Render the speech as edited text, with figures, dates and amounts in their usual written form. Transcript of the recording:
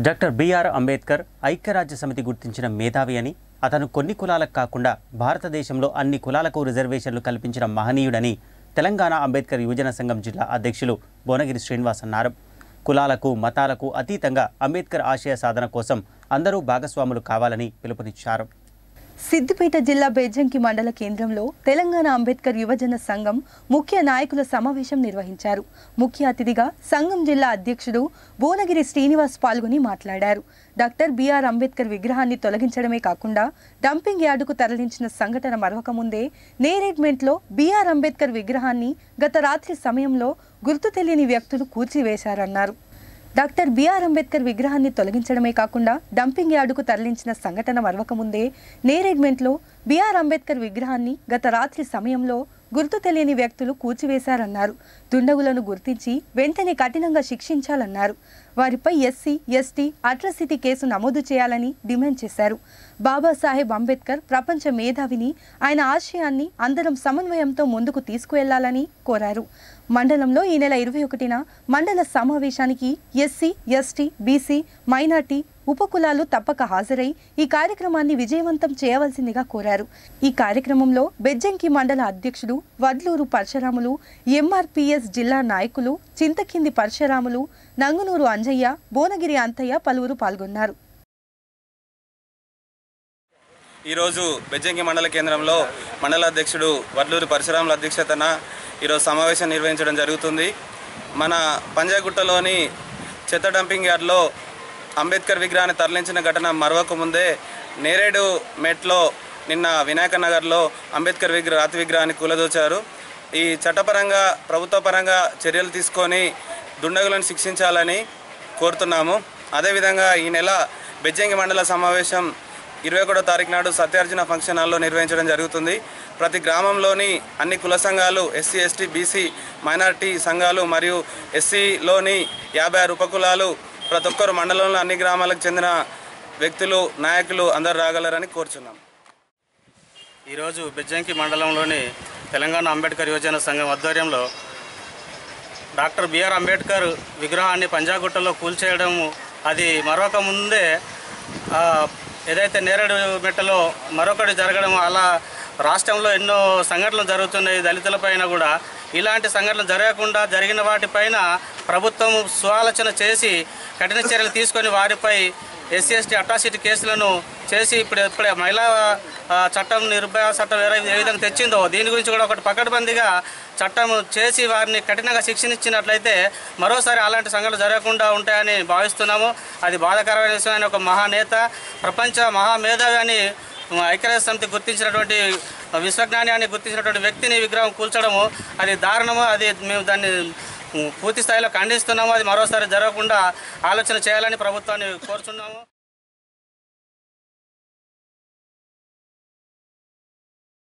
Doctor BR Ambedkar ఐక్యరాజ్య సమితి గుర్తించిన మేధావి అని, అతను కొన్ని కులాలకు కాకుండా భారతదేశంలో అన్ని కులాలకు రిజర్వేషన్లు కల్పించిన మహనీయుడని తెలంగాణ అంబేద్కర్ యువజన సంఘం జిల్లా అధ్యక్షులు బోనగిరి శ్రీనివాస్ అన్నారు. కులాలకు మతాలకు అతీతంగా అంబేద్కర్ ఆశయ సాధన కోసం అందరూ భాగస్వాములు కావాలని పిలుపునిచ్చారు. సిద్దిపేట జిల్లా బెజ్జంకి మండల కేంద్రంలో తెలంగాణ అంబేద్కర్ యువజన సంఘం ముఖ్య నాయకుల సమావేశం నిర్వహించారు. ముఖ్య అతిథిగా సంఘం జిల్లా అధ్యక్షుడు బోనగిరి శ్రీనివాస్ పాల్గొని మాట్లాడారు. డాక్టర్ బిఆర్ అంబేద్కర్ విగ్రహాన్ని తొలగించడమే కాకుండా డంపింగ్ యార్డుకు తరలించిన సంఘటన మరవకముందే నేరేడ్మెంట్లో బిఆర్ అంబేద్కర్ విగ్రహాన్ని గత రాత్రి సమయంలో గుర్తు తెలియని వ్యక్తులు కూల్చివేశారన్నారు. డాక్టర్ బిఆర్ అంబేద్కర్ విగ్రహాన్ని తొలగించడమే కాకుండా డంపింగ్ యార్డుకు తరలించిన సంఘటన మరవకముందే నేరేడ్మెంట్లో బిఆర్ అంబేద్కర్ విగ్రహాన్ని గత రాత్రి సమయంలో గుర్తు తెలియని వ్యక్తులు కూల్చివేశారన్నారు. దుండగులను గుర్తించి వెంటనే కఠినంగా శిక్షించాలన్నారు. వారిపై ఎస్సీ, ఎస్టీ అట్రాసిటీ కేసు నమోదు చేయాలని డిమాండ్ చేశారు. బాబాసాహెబ్ అంబేద్కర్ ప్రపంచ మేధావిని, ఆయన ఆశయాన్ని అందరం సమన్వయంతో ముందుకు తీసుకువెళ్లాలని కోరారు. మండలంలో ఈ నెల 21న మండల సమావేశానికి ఎస్సీ, ఎస్టీ, బీసీ, మైనార్టీ ఉపకులాలు తప్పక హాజరై ఈ కార్యక్రమాన్ని విజయవంతం చేయవలసిందిగా కోరారు. ఈ కార్యక్రమంలో బెజ్జంకి మండల అధ్యక్షుడు వడ్లూరు పరశురాములు, ఎంఆర్పీఎస్ జిల్లా నాయకులు చింతకింది పరశురాములు, నంగునూరు అంజయ్య, బోనగిరి అంతయ్య పలువురు పాల్గొన్నారు. ఈరోజు బెజ్జంకి మండల కేంద్రంలో మండల అధ్యక్షుడు వడ్లూరు పరశురాముల అధ్యక్షతన ఈరోజు సమావేశం నిర్వహించడం జరుగుతుంది. మన పంజాగుట్టలోని చెత్త డంపింగ్ యార్డ్లో అంబేద్కర్ విగ్రహాన్ని తరలించిన ఘటన మరవక ముందే నేరేడు మెట్లో నిన్న వినాయక నగర్లో అంబేద్కర్ రాతి విగ్రహాన్ని కూలదోచారు. ఈ చట్టపరంగా ప్రభుత్వ పరంగా చర్యలు తీసుకొని దుండగులను శిక్షించాలని కోరుతున్నాము. అదేవిధంగా ఈ నెల బెజ్జంకి మండల సమావేశం 21వ తారీఖు నాడు సత్యార్జున ఫంక్షన్ హాల్లో నిర్వహించడం జరుగుతుంది. ప్రతి గ్రామంలోని అన్ని కుల సంఘాలు, ఎస్సీ, ఎస్టీ, బీసీ, మైనార్టీ సంఘాలు మరియు ఎస్సీలోని 56 ఉపకులాలు, ప్రతి ఒక్కరు మండలంలో అన్ని గ్రామాలకు చెందిన వ్యక్తులు, నాయకులు అందరూ రాగలరని కోరుచున్నాం. ఈరోజు బెజ్జంకి మండలంలోని తెలంగాణ అంబేద్కర్ యువజన సంఘం ఆధ్వర్యంలో డాక్టర్ బిఆర్ అంబేద్కర్ విగ్రహాన్ని పంజాగుట్టలో కూల్చేయడం అది మరొక ముందే ఏదైతే నేరేడు మెట్టలో మరొకటి జరగడం, అలా రాష్ట్రంలో ఎన్నో సంఘటనలు జరుగుతున్నాయి. దళితులపైన కూడా ఇలాంటి సంఘటనలు జరగకుండా జరిగిన వాటిపైన ప్రభుత్వం స్వాలోచన చేసి కఠిన చర్యలు తీసుకొని వారిపై ఎస్సీ, ఎస్టీ అట్రాసిటీ కేసులను చేసి ఇప్పుడే మహిళా చట్టం, నిర్భయ చట్టం ఏ విధంగా తెచ్చిందో దీని గురించి కూడా ఒకటి పకడ్బందీగా చట్టం చేసి వారిని కఠినంగా శిక్షించినట్లయితే మరోసారి అలాంటి సంఘటనలు జరగకుండా ఉంటాయని భావిస్తున్నాము. అది బాధాకరమైన విషయమైన ఒక మహానేత, ప్రపంచ మహామేధావి అని ఐక్యరాజ్య సమితి గుర్తించినటువంటి విశ్వజ్ఞాని అని గుర్తించినటువంటి వ్యక్తిని విగ్రహం కూల్చడము అది దారుణము. అది మేము దాన్ని పూర్తి స్థాయిలో ఖండిస్తున్నాము. అది మరోసారి జరగకుండా ఆలోచన చేయాలని ప్రభుత్వాన్ని కోరుచున్నాము.